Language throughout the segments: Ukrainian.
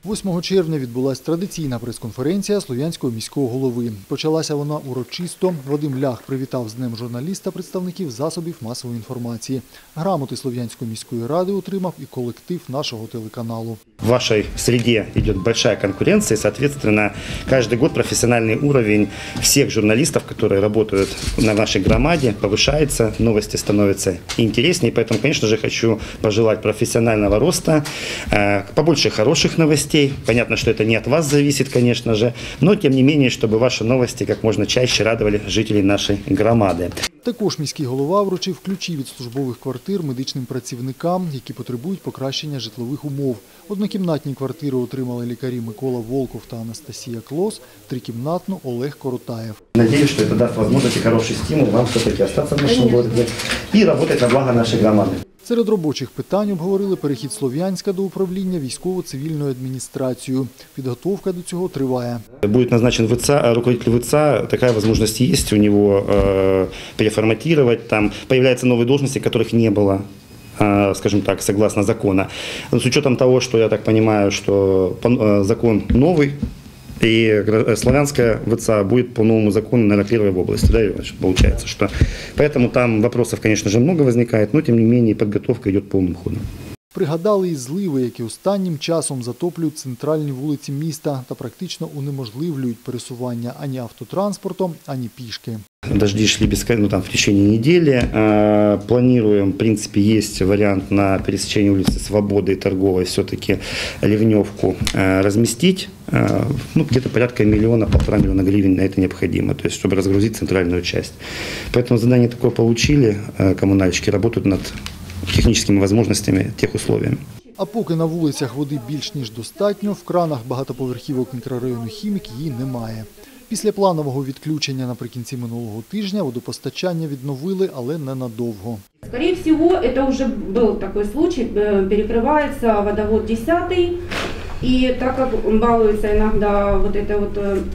8 червня відбулася традиційна прес-конференція Слов'янського міського голови. Почалася вона урочисто. Вадим Лях привітав з Днем журналіста представників засобів масової інформації. Грамоти Слов'янської міської ради отримав і колектив нашого телеканалу. В вашей среде идет большая конкуренция, и, соответственно, каждый год профессиональный уровень всех журналистов, которые работают на нашей громаде, повышается, новости становятся интереснее. Поэтому, конечно же, хочу пожелать профессионального роста, побольше хороших новостей. Понятно, что это не от вас зависит, конечно же, но, тем не менее, чтобы ваши новости как можно чаще радовали жителей нашей громады. Також міський голова вручив ключі від службових квартир медичним працівникам, які потребують покращення житлових умов. Однокімнатні квартири отримали лікарі Микола Волков та Анастасія Клос, трикімнатну – Олег Коротаєв. Надеюсь, что это даст возможность и хороший стимул вам все-таки остаться в нашем городе и работать на благо нашей громады. Серед робочих питань обговорили перехід Слов'янська до управління військово-цивільною адміністрацією. Підготовка до цього триває. Будет назначен руководитель ВЦА, такая возможность есть у него переформатировать. Там появляются новые должности, которых не было, скажем так, согласно закону. С учетом того, что я так понимаю, что закон новый, и Славянская ВЦА будет по новому закону, наверное, первой в области, да, получается, что. Поэтому там вопросов, конечно же, много возникает, но тем не менее подготовка идет полным ходом. Пригадали і зливи, які останнім часом затоплюють центральні вулиці міста та практично унеможливлюють пересування ані автотранспортом, ані пішки. Дожди шли в течение недели. Планируем, в принципе, есть вариант на пересечении улицы Свободы и Торговой все-таки ливневку разместить. Где-то порядка 1–1,5 миллиона гривен на это необходимо, то есть чтобы разгрузить центральную часть. Поэтому задание такое получили, коммунальщики работают над технічними можливостями тих условий. А поки на вулицях води більш ніж достатньо, в кранах багатоповерхівок мікрорайону Хімік її немає. Після планового відключення наприкінці минулого тижня водопостачання відновили, але ненадовго. Скорее всего, это уже был такой случай, перекрывается водовод 10-й, и так как балуется иногда вот этой вот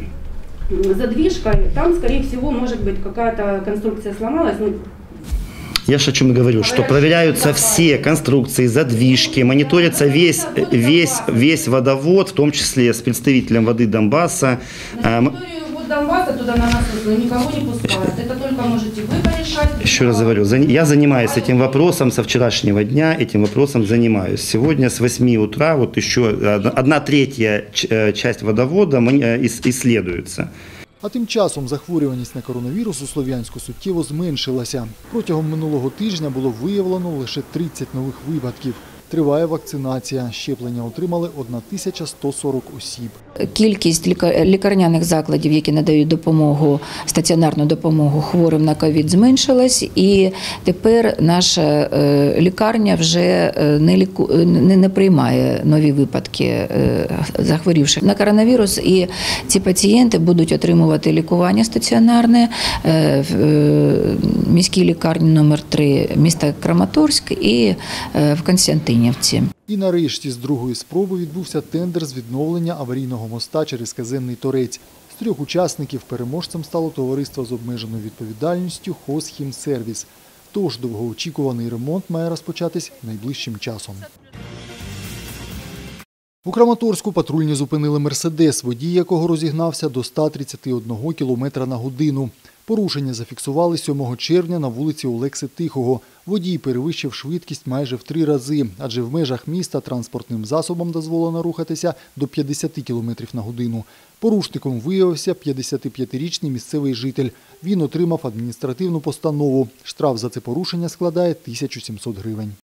задвижкой, там, скорее всего, может быть, какая-то конструкция сломалась. Я же о чем и говорю, что проверяются все конструкции, задвижки, мониторится весь водовод, в том числе с представителем воды Донбасса. На территорию Донбасса туда на насосную никого не пускают. Это только можете вы порешать. Еще раз говорю, я занимаюсь этим вопросом со вчерашнего дня, этим вопросом занимаюсь. Сегодня с 8 утра вот еще 1/3 часть водовода исследуется. А тим часом захворюваність на коронавірус у Слов'янську суттєво зменшилася. Протягом минулого тижня було виявлено лише 30 нових випадків. Триває вакцинація. Щеплення отримали 1140 осіб. Кількість лікарняних закладів, які надають допомогу, стаціонарну допомогу хворим на ковід, зменшилась. І тепер наша лікарня вже не приймає нові випадки захворівших на коронавірус. І ці пацієнти будуть отримувати лікування стаціонарне в міській лікарні номер 3 міста Краматорськ і в Константинівці. І нарешті з другої спроби відбувся тендер з відновлення аварійного моста через Казенний Торець. З 3 учасників переможцем стало товариство з обмеженою відповідальністю «Хозхімсервіс». Тож довгоочікуваний ремонт має розпочатись найближчим часом. У Краматорську патрульні зупинили «Мерседес», водій якого розігнався до 131 км/годину. Порушення зафіксували 7 червня на вулиці Олекси Тихого. Водій перевищив швидкість майже в 3 рази, адже в межах міста транспортним засобом дозволено рухатися до 50 км/годину. Порушником виявився 55-річний місцевий житель. Він отримав адміністративну постанову. Штраф за це порушення складає 1700 гривень.